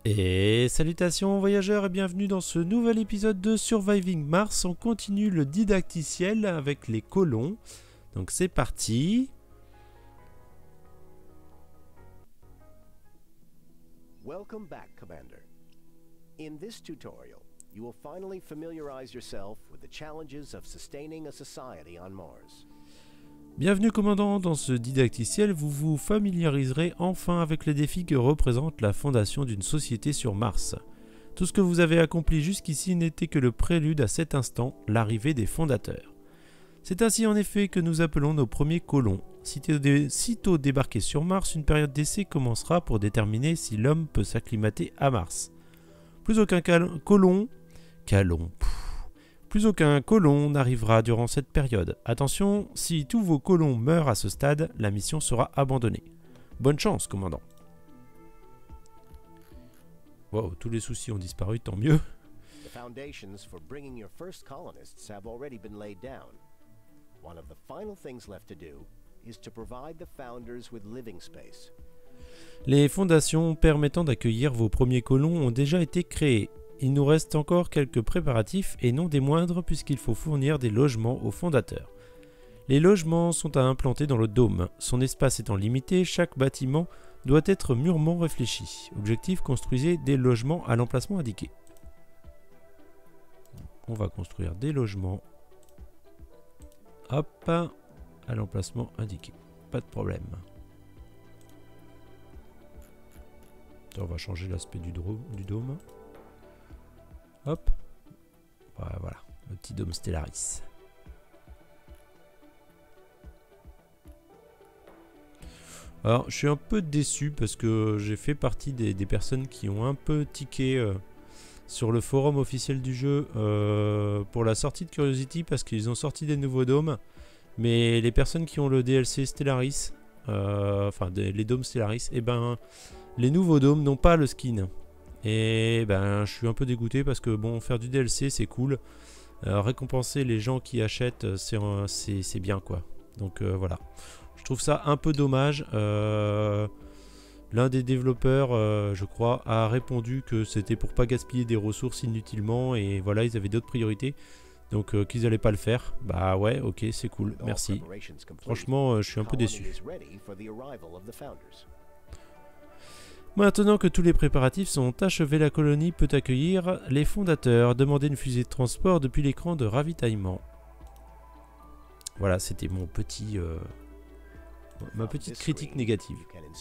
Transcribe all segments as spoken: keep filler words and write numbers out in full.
Et salutations voyageurs et bienvenue dans ce nouvel épisode de Surviving Mars. On continue le didacticiel avec les colons. Donc c'est parti. Welcome back, Commander. In this tutorial, you will finally familiarize yourself with the challenges of sustaining a society on Mars. Bienvenue commandant, dans ce didacticiel, vous vous familiariserez enfin avec les défis que représente la fondation d'une société sur Mars. Tout ce que vous avez accompli jusqu'ici n'était que le prélude à cet instant, l'arrivée des fondateurs. C'est ainsi en effet que nous appelons nos premiers colons. Sitôt, dé sitôt débarqués sur Mars, une période d'essai commencera pour déterminer si l'homme peut s'acclimater à Mars. Plus aucun colon... Calon... Plus aucun colon n'arrivera durant cette période. Attention, si tous vos colons meurent à ce stade, la mission sera abandonnée. Bonne chance, commandant. Wow, tous les soucis ont disparu, tant mieux. The foundations for bringing your first colonists have already been laid down. One of the final things left to do is to provide the founders with living space. Les fondations permettant d'accueillir vos premiers colons ont déjà été créées. Il nous reste encore quelques préparatifs et non des moindres puisqu'il faut fournir des logements aux fondateurs. Les logements sont à implanter dans le dôme. Son espace étant limité, chaque bâtiment doit être mûrement réfléchi. Objectif, construisez des logements à l'emplacement indiqué. On va construire des logements. Hop, à l'emplacement indiqué. Pas de problème. On va changer l'aspect du, du dôme. Hop, voilà, le petit dôme Stellaris. Alors, je suis un peu déçu parce que j'ai fait partie des, des personnes qui ont un peu tiqué euh, sur le forum officiel du jeu euh, pour la sortie de Curiosity parce qu'ils ont sorti des nouveaux dômes. Mais les personnes qui ont le D L C Stellaris, euh, enfin des, les dômes Stellaris, et ben les nouveaux dômes n'ont pas le skin. Et ben je suis un peu dégoûté parce que bon, faire du D L C c'est cool, euh, récompenser les gens qui achètent c'est bien quoi. Donc euh, voilà, je trouve ça un peu dommage. euh, L'un des développeurs euh, je crois a répondu que c'était pour pas gaspiller des ressources inutilement et voilà, ils avaient d'autres priorités. Donc euh, qu'ils allaient pas le faire. Bah ouais, ok, c'est cool, merci. Franchement euh, je suis un peu déçu. Maintenant que tous les préparatifs sont achevés, la colonie peut accueillir les fondateurs. Demandez une fusée de transport depuis l'écran de ravitaillement. Voilà, c'était mon petit, euh, ma petite critique négative.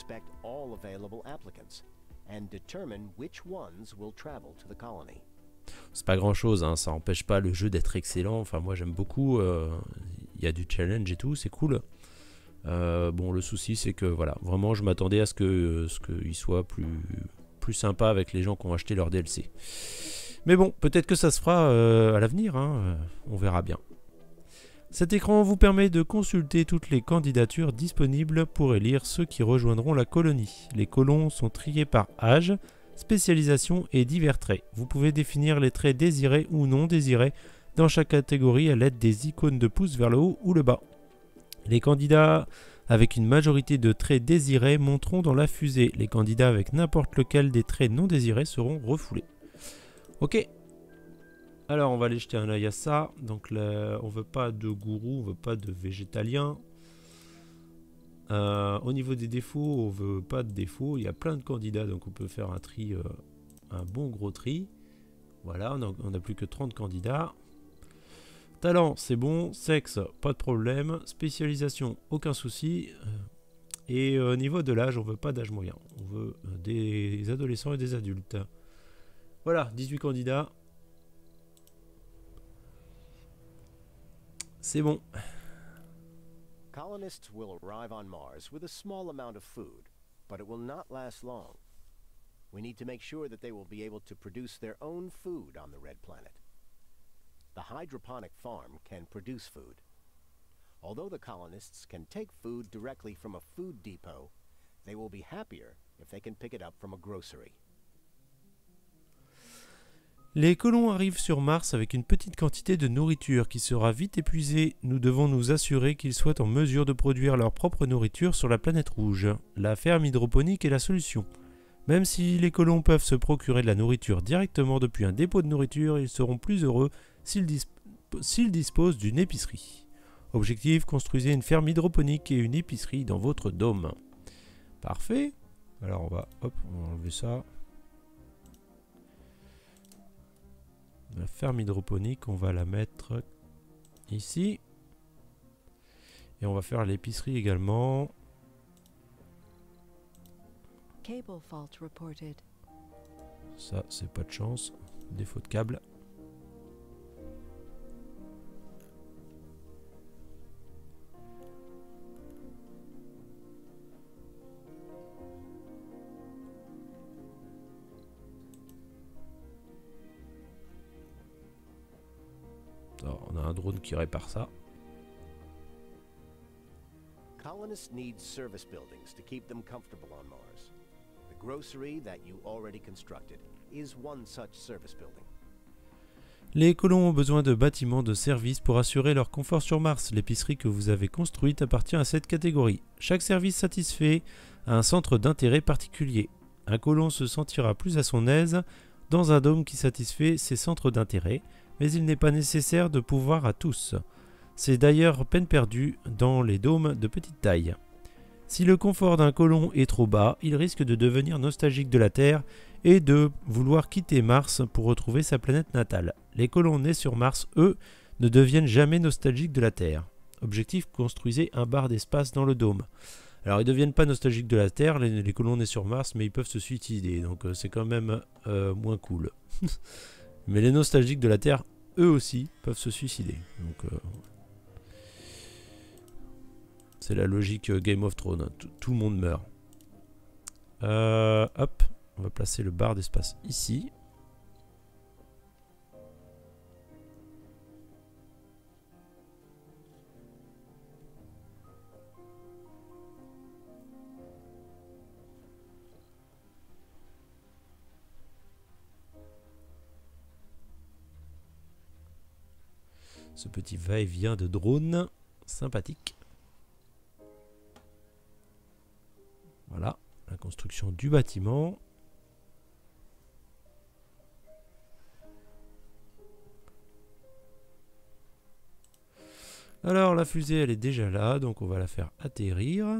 C'est pas grand chose, hein, ça n'empêche pas le jeu d'être excellent. Enfin, moi j'aime beaucoup. Il euh, y a du challenge et tout, c'est cool. Euh, bon, le souci c'est que voilà, vraiment je m'attendais à ce que euh, ce qu'il soit plus, plus sympa avec les gens qui ont acheté leur D L C. Mais bon, peut-être que ça se fera euh, à l'avenir, hein, euh, on verra bien. Cet écran vous permet de consulter toutes les candidatures disponibles pour élire ceux qui rejoindront la colonie. Les colons sont triés par âge, spécialisation et divers traits. Vous pouvez définir les traits désirés ou non désirés dans chaque catégorie à l'aide des icônes de pouce vers le haut ou le bas. Les candidats avec une majorité de traits désirés monteront dans la fusée. Les candidats avec n'importe lequel des traits non désirés seront refoulés. Ok. Alors on va aller jeter un œil à ça. Donc là, on veut pas de gourou, on veut pas de végétalien. Euh, au niveau des défauts, on veut pas de défauts. Il y a plein de candidats, donc on peut faire un tri, euh, un bon gros tri. Voilà, on n'a plus que trente candidats. Talent, c'est bon. Sexe, pas de problème. Spécialisation, aucun souci. Et au euh, niveau de l'âge, on veut pas d'âge moyen. On veut euh, des adolescents et des adultes. Voilà, dix-huit candidats. C'est bon. Colonists will arrive on Mars with a small amount of food, but it will not last long. We need to make sure that they will be able to produce their own food on the red planet. The hydroponic farm can produce food. Although the colonists can take food directly from a food depot, they will be happier if they can pick it up from a grocery. Les colons arrivent sur Mars avec une petite quantité de nourriture qui sera vite épuisée. Nous devons nous assurer qu'ils soient en mesure de produire leur propre nourriture sur la planète rouge. La ferme hydroponique est la solution. Même si les colons peuvent se procurer de la nourriture directement depuis un dépôt de nourriture, ils seront plus heureux s'ils disp s'ils disposent d'une épicerie. Objectif, construisez une ferme hydroponique et une épicerie dans votre dôme. Parfait. Alors on va, hop, on va enlever ça. La ferme hydroponique, on va la mettre ici. Et on va faire l'épicerie également. Cable fault reported. Ça, c'est pas de chance. Défaut de câble. Alors, on a un drone qui répare ça. Colonists need service buildings to keep them comfortable on Mars. The grocery that you already constructed is one such service building. Les colons ont besoin de bâtiments de service pour assurer leur confort sur Mars. L'épicerie que vous avez construite appartient à cette catégorie. Chaque service satisfait à un centre d'intérêt particulier. Un colon se sentira plus à son aise dans un dôme qui satisfait ses centres d'intérêt, mais il n'est pas nécessaire de pouvoir à tous. C'est d'ailleurs peine perdue dans les dômes de petite taille. Si le confort d'un colon est trop bas, il risque de devenir nostalgique de la Terre et de vouloir quitter Mars pour retrouver sa planète natale. Les colons nés sur Mars, eux, ne deviennent jamais nostalgiques de la Terre. Objectif, construisez un bar d'espace dans le dôme. Alors, ils ne deviennent pas nostalgiques de la Terre, les, les colons nés sur Mars, mais ils peuvent se suicider, donc euh, c'est quand même euh, moins cool. Mais les nostalgiques de la Terre, eux aussi, peuvent se suicider. Donc, euh, c'est la logique Game of Thrones, tout, tout le monde meurt. Euh, hop, on va placer le bar d'espace ici. Ce petit va-et-vient de drone, sympathique. Voilà, la construction du bâtiment. Alors la fusée elle est déjà là, donc on va la faire atterrir.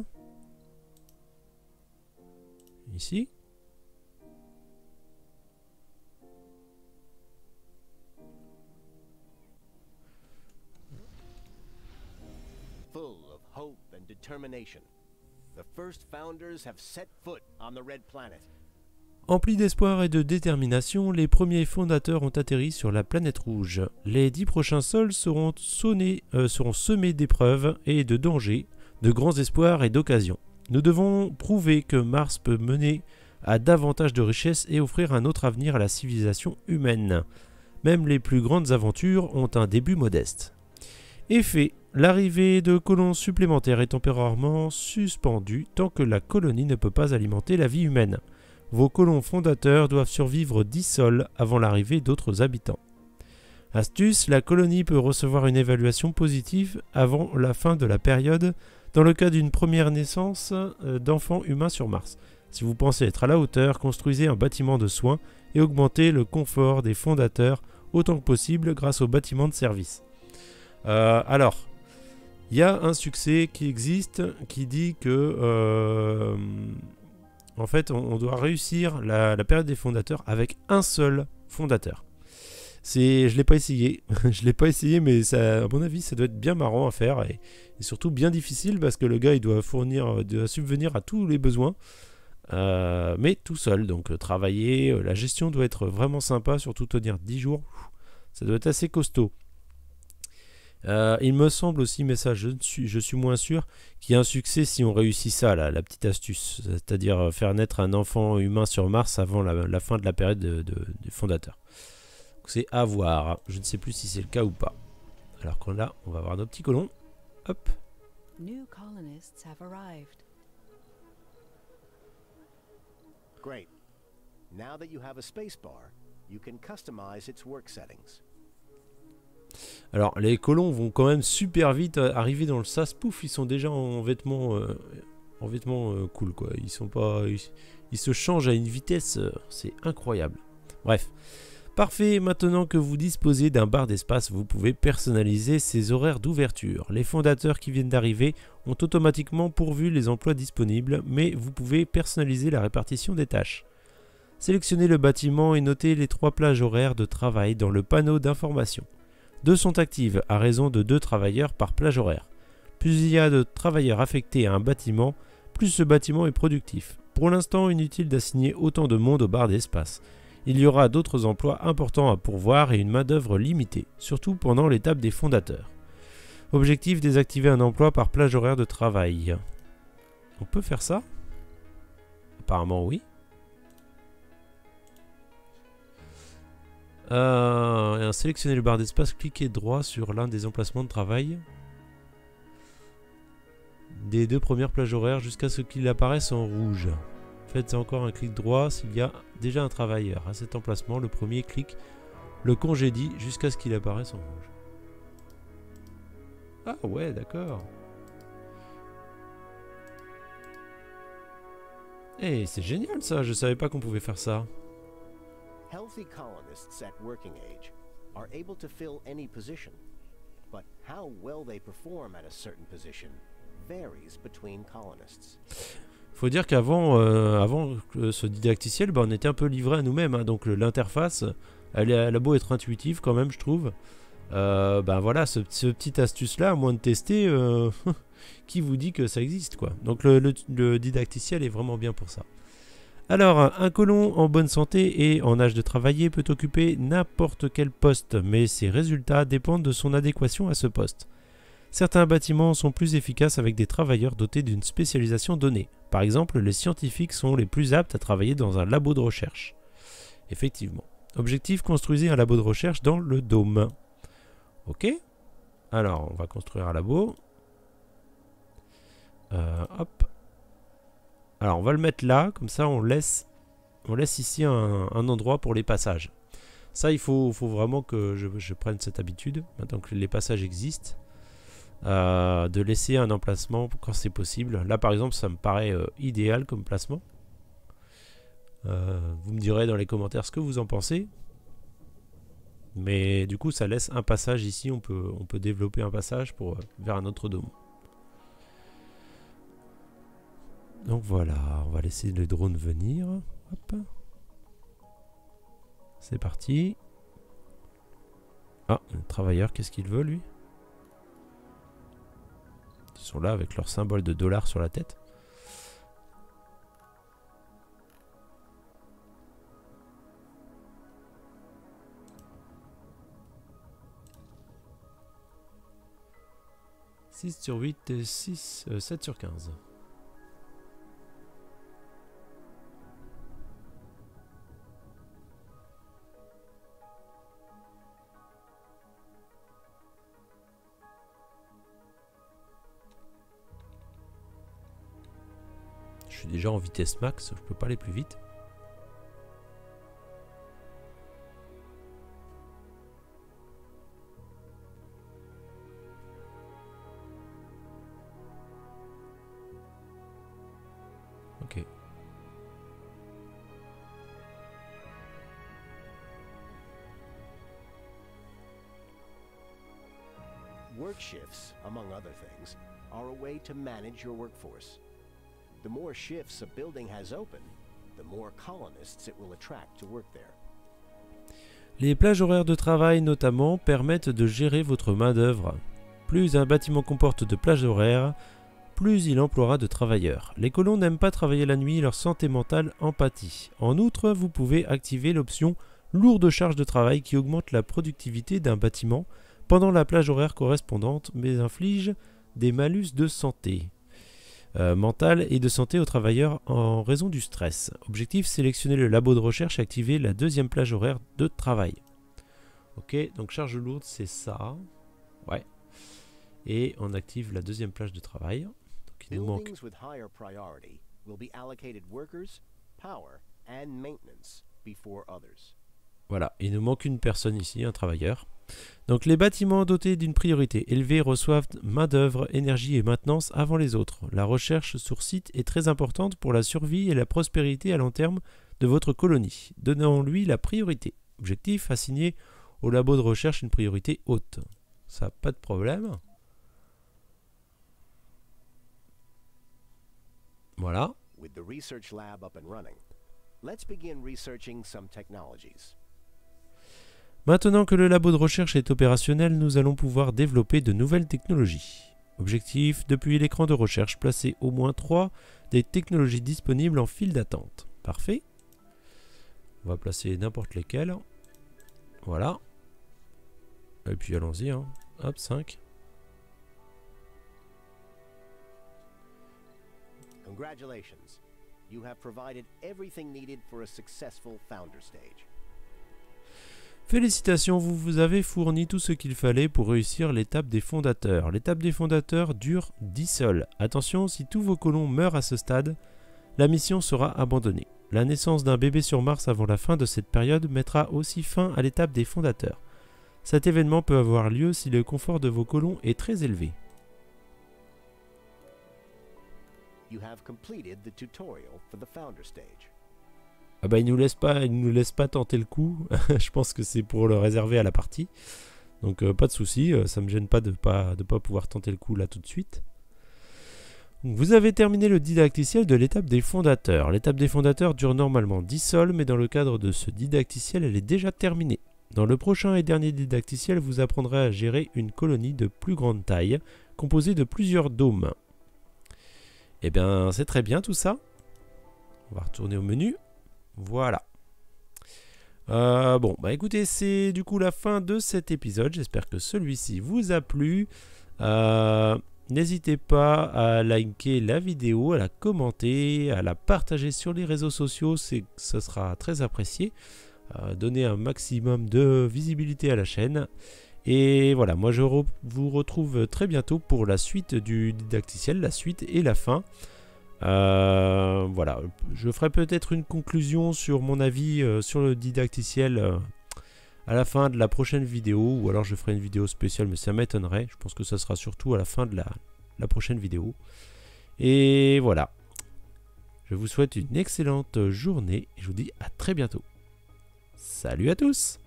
Ici. Full of hope and determination, the first founders have set foot on the Red Planet. Emplis d'espoir et de détermination, les premiers fondateurs ont atterri sur la planète rouge. Les dix prochains sols seront, sonnés, euh, seront semés d'épreuves et de dangers, de grands espoirs et d'occasions. Nous devons prouver que Mars peut mener à davantage de richesses et offrir un autre avenir à la civilisation humaine. Même les plus grandes aventures ont un début modeste. Effet, l'arrivée de colons supplémentaires est temporairement suspendue tant que la colonie ne peut pas alimenter la vie humaine. Vos colons fondateurs doivent survivre dix sols avant l'arrivée d'autres habitants. Astuce, la colonie peut recevoir une évaluation positive avant la fin de la période dans le cas d'une première naissance d'enfants humains sur Mars. Si vous pensez être à la hauteur, construisez un bâtiment de soins et augmentez le confort des fondateurs autant que possible grâce au bâtiment de service. Euh, alors, il y a un succès qui existe qui dit que euh, en fait on, on doit réussir la, la période des fondateurs avec un seul fondateur. C'est, je l'ai pas essayé, je l'ai pas essayé, mais ça, à mon avis ça doit être bien marrant à faire et, et surtout bien difficile parce que le gars il doit fournir, doit subvenir à tous les besoins, euh, mais tout seul. Donc euh, travailler, euh, la gestion doit être vraiment sympa, surtout tenir dix jours, ça doit être assez costaud. Euh, il me semble aussi, mais ça je suis, je suis moins sûr, qu'il y a un succès si on réussit ça, là, la petite astuce, c'est-à-dire faire naître un enfant humain sur Mars avant la, la fin de la période de, de, des fondateurs. C'est à voir, je ne sais plus si c'est le cas ou pas. Alors qu'on là, on va voir nos petits colons. Hop. New colonists have arrived. Great. Now that you have a spacebar, you can customize its work settings. Alors les colons vont quand même super vite arriver dans le sas. Pouf, ils sont déjà en vêtements, euh, en vêtements euh, cool quoi. Ils sont pas, ils, ils se changent à une vitesse, euh, c'est incroyable. Bref, parfait. Maintenant que vous disposez d'un bar d'espace, vous pouvez personnaliser ses horaires d'ouverture. Les fondateurs qui viennent d'arriver ont automatiquement pourvu les emplois disponibles, mais vous pouvez personnaliser la répartition des tâches. Sélectionnez le bâtiment et notez les trois plages horaires de travail dans le panneau d'information. Deux sont actives à raison de deux travailleurs par plage horaire. Plus il y a de travailleurs affectés à un bâtiment, plus ce bâtiment est productif. Pour l'instant, inutile d'assigner autant de monde au bar d'espace. Il y aura d'autres emplois importants à pourvoir et une main-d'œuvre limitée, surtout pendant l'étape des fondateurs. Objectif, désactiver un emploi par plage horaire de travail. On peut faire ça? Apparemment oui. Euh, sélectionnez le bar d'espace, cliquez droit sur l'un des emplacements de travail des deux premières plages horaires jusqu'à ce qu'il apparaisse en rouge. Faites encore un clic droit s'il y a déjà un travailleur à cet emplacement. Le premier clic le congédie jusqu'à ce qu'il apparaisse en rouge. Ah ouais, d'accord. Eh, c'est génial ça, je savais pas qu'on pouvait faire ça. Healthy colonists at working age are able to fill any position, but how well they perform at a certain position varies between colonists. Faut dire qu'avant euh, avant ce didacticiel, bah, on était un peu livré à nous-mêmes, hein, donc l'interface, elle, elle a beau être intuitive quand même, je trouve. Euh, ben voilà, ce, ce petit astuce là, à moins de tester, euh, qui vous dit que ça existe quoi. Donc le, le, le didacticiel est vraiment bien pour ça. Alors, un colon en bonne santé et en âge de travailler peut occuper n'importe quel poste, mais ses résultats dépendent de son adéquation à ce poste. Certains bâtiments sont plus efficaces avec des travailleurs dotés d'une spécialisation donnée. Par exemple, les scientifiques sont les plus aptes à travailler dans un labo de recherche. Effectivement. Objectif, construisez un labo de recherche dans le dôme. Ok. Alors, on va construire un labo. Euh, hop. Alors on va le mettre là, comme ça on laisse, on laisse ici un, un endroit pour les passages. Ça il faut, faut vraiment que je, je prenne cette habitude, maintenant que les passages existent, euh, de laisser un emplacement quand c'est possible. Là par exemple ça me paraît euh, idéal comme placement. Euh, vous me direz dans les commentaires ce que vous en pensez. Mais du coup ça laisse un passage ici, on peut, on peut développer un passage pour, euh, vers un autre dôme. Donc voilà, on va laisser le drone venir. Hop. C'est parti. Ah, le travailleur, qu'est-ce qu'il veut lui? Ils sont là avec leur symbole de dollar sur la tête. six sur huit et six, euh, sept sur quinze. Je suis déjà en vitesse max, je peux pas aller plus vite. Ok. Work shifts, among other things, are a way to manage your workforce. The more shifts a building has open, the more colonists it will attract to work there. Les plages horaires de travail notamment permettent de gérer votre main-d'œuvre. Plus un bâtiment comporte de plages horaires, plus il emploiera de travailleurs. Les colons n'aiment pas travailler la nuit, leur santé mentale en pâtit. En outre, vous pouvez activer l'option lourde charge de travail qui augmente la productivité d'un bâtiment pendant la plage horaire correspondante, mais inflige des malus de santé euh, mentale et de santé aux travailleurs en raison du stress. Objectif, sélectionner le labo de recherche et activer la deuxième plage horaire de travail. Ok, donc charge lourde, c'est ça. Ouais. Et on active la deuxième plage de travail. Donc il nous manque. Buildings with higher priority will be allocated workers, power, and maintenance before others. Voilà, il nous manque une personne ici, un travailleur. Donc les bâtiments dotés d'une priorité élevée reçoivent main-d'œuvre, énergie et maintenance avant les autres. La recherche sur site est très importante pour la survie et la prospérité à long terme de votre colonie. Donnons-lui la priorité. Objectif, assigner au labo de recherche une priorité haute. Ça, pas de problème. Voilà. With the research lab up and running, let's begin researching some technologies. Maintenant que le labo de recherche est opérationnel, nous allons pouvoir développer de nouvelles technologies. Objectif, depuis l'écran de recherche, placer au moins trois des technologies disponibles en file d'attente. Parfait. On va placer n'importe lesquelles. Voilà. Et puis allons-y. Hein. Hop, cinq. Congratulations. You have provided everything needed for a successful founder stage. Félicitations, vous vous avez fourni tout ce qu'il fallait pour réussir l'étape des fondateurs. L'étape des fondateurs dure dix sols. Attention, si tous vos colons meurent à ce stade, la mission sera abandonnée. La naissance d'un bébé sur Mars avant la fin de cette période mettra aussi fin à l'étape des fondateurs. Cet événement peut avoir lieu si le confort de vos colons est très élevé. You have completed the tutorial for the founder stage. Ah bah il nous laisse pas, il nous laisse pas tenter le coup. Je pense que c'est pour le réserver à la partie. Donc euh, pas de souci, euh, ça me gêne pas de pas de pas pouvoir tenter le coup là tout de suite. Donc, vous avez terminé le didacticiel de l'étape des fondateurs. L'étape des fondateurs dure normalement dix sols, mais dans le cadre de ce didacticiel, elle est déjà terminée. Dans le prochain et dernier didacticiel, vous apprendrez à gérer une colonie de plus grande taille, composée de plusieurs dômes. Eh bien, c'est très bien tout ça. On va retourner au menu. Voilà. Euh, bon, bah écoutez, c'est du coup la fin de cet épisode. J'espère que celui-ci vous a plu. Euh, N'hésitez pas à liker la vidéo, à la commenter, à la partager sur les réseaux sociaux. C'est, ce sera très apprécié. Euh, donner un maximum de visibilité à la chaîne. Et voilà, moi je re vous retrouve très bientôt pour la suite du didacticiel, la suite et la fin. Euh, voilà, je ferai peut-être une conclusion sur mon avis euh, sur le didacticiel euh, à la fin de la prochaine vidéo, ou alors je ferai une vidéo spéciale, mais ça m'étonnerait. Je pense que ça sera surtout à la fin de la, la prochaine vidéo. Et voilà, je vous souhaite une excellente journée et je vous dis à très bientôt. Salut à tous!